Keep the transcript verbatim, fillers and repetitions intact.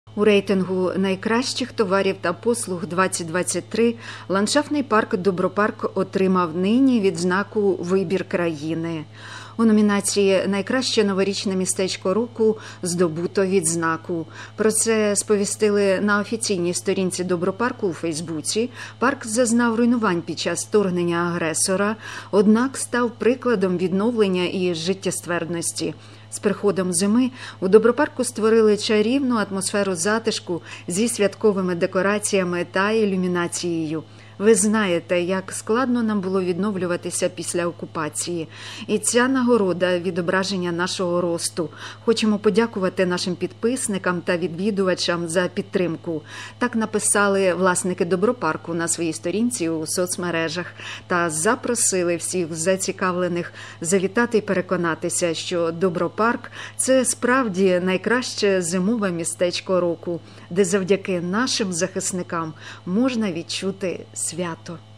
У рейтингу найкращих товарів та послуг двадцять двадцять три ландшафтний парк «Добропарк» отримав нині відзнаку «Вибір країни». У номінації «Найкраще новорічне містечко року» здобуто відзнаку. Про це сповістили на офіційній сторінці Добропарку у Фейсбуці. Парк зазнав руйнувань під час вторгнення агресора, однак став прикладом відновлення і життєствердності. З приходом зими у Добропарку створили чарівну атмосферу затишку зі святковими декораціями та ілюмінацією. Ви знаєте, як складно нам було відновлюватися після окупації. І ця нагорода – відображення нашого росту. Хочемо подякувати нашим підписникам та відвідувачам за підтримку. Так написали власники Добропарку на своїй сторінці у соцмережах та запросили всіх зацікавлених завітати і переконатися, що Добропарк – це справді найкраще зимове містечко року, де завдяки нашим захисникам можна відчути свято.